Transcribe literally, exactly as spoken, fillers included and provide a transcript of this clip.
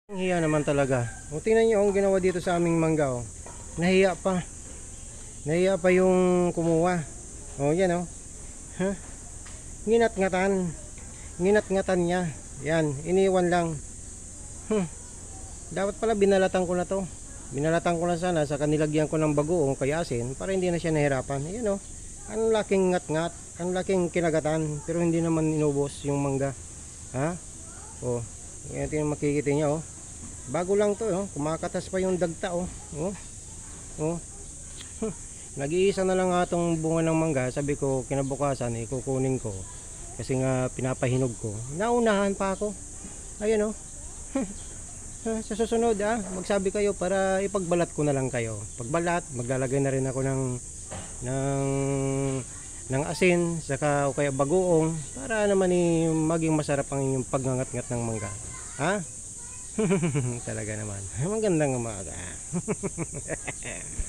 Ang hiya naman talaga. O tingnan niyo ang ginawa dito sa aming mangga oh. Nahiya pa. Nahiya pa yung kumuha. Oh, yan oh. Huh? Nginat-ngatan. Nginat-ngatan niya. Yan, iniwan lang. Hmm. Dapat pala binalatan ko na to. Binalatan ko na sana sa kanilagyan ko ng bagoong kaya asin para hindi na siya nahirapan. Yan oh. Ang laking ngat-ngat, ang laking kinagatan, pero hindi naman inubos yung mangga. Ha? Oh. Yan tingnan makikita niya oh. Bago lang to oh. Kumakatas pa yung dagta oh. Oh. Oh. Nag-iisa na lang nga itong bunga ng mangga. Sabi ko kinabukasan ikukunin ko kasi nga pinapahinog ko. Naunahan pa ako. Ayun oh. Sa susunod ah, magsabi kayo para ipagbalat ko na lang kayo. Pagbalat, maglalagay na rin ako ng ng ng asin saka o kaya bagoong para naman eh, maging masarap ang inyong pagngangat-ngat ng mangga. Ha? Talaga naman. Magandang umaga.